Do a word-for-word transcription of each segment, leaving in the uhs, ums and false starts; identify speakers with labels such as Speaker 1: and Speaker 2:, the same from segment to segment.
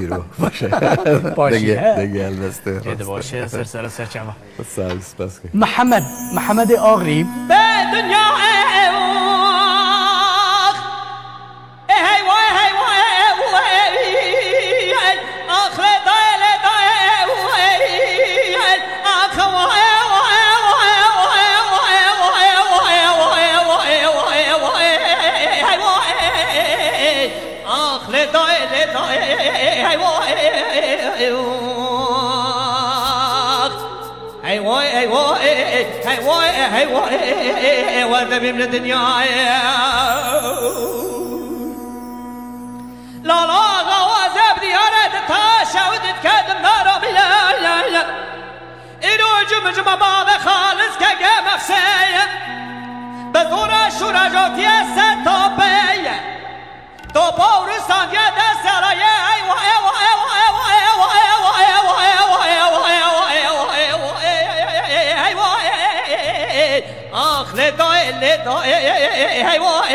Speaker 1: باشه
Speaker 2: باشه
Speaker 1: دیگه البته
Speaker 2: دیگه باشه سر سر سر چما
Speaker 1: سالس بس
Speaker 2: محمد محمد آغری
Speaker 3: به دنیا وذبي من الدنيا لا لا غوازب ديارة تاشا ودت كادم نارا بلا لا لا إنو جم جم باب خالص كجام خسية بذورة شورا جوتيا ستوبية توبو رسان يدا سرايا أيوة أيوة أيوة أيوة أيوة أيوة أيوة أيوة آخ لدای لدای هیوای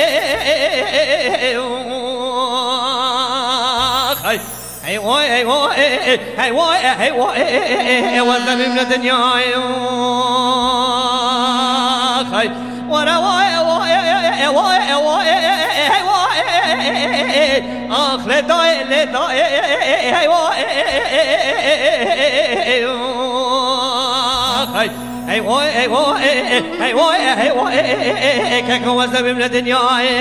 Speaker 3: هیوای هیوای هیوای هیوای وزن من الدنيا ورا واي واي واي واي آخ لدای لدای هیوای هيوي هيوي هيوي هيوي كاكا وزن من الدنيا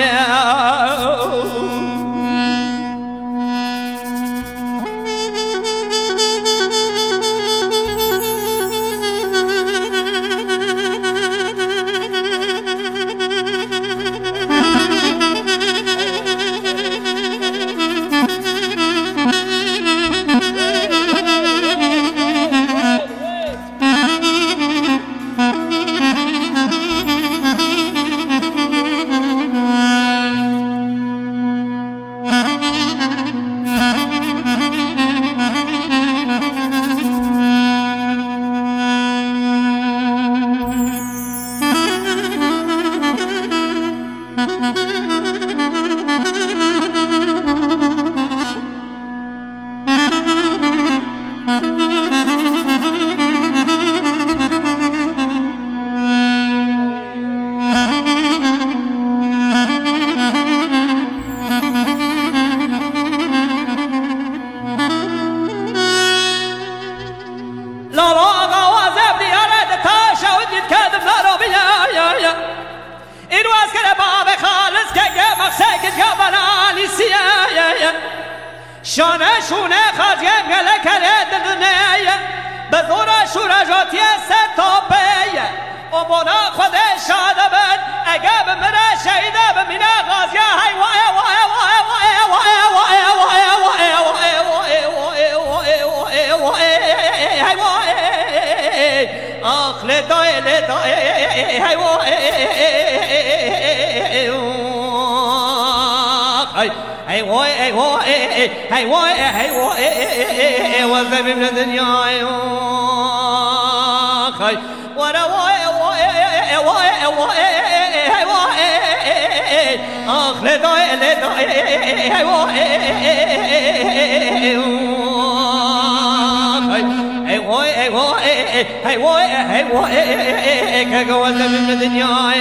Speaker 3: شانه شونه خاجم گله کله دنیا بذور شورا جاتی ستوبیه و بنا خود شاده بد اگه بمره شهیده بمینه غازیه های وای وای وای وای وای وای وای وای وای وای وای آخ لدای لدای های وای هاي وای هاي وای هاي وای هاي وای وذب من الدنيا هاي ورا وای وای وای وای هاي وای اخ لدای لدای هاي وای هاي وای هاي وای هاي وای هاي وای كاكا وذب من الدنيا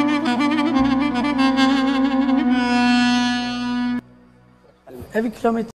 Speaker 2: Every kilometer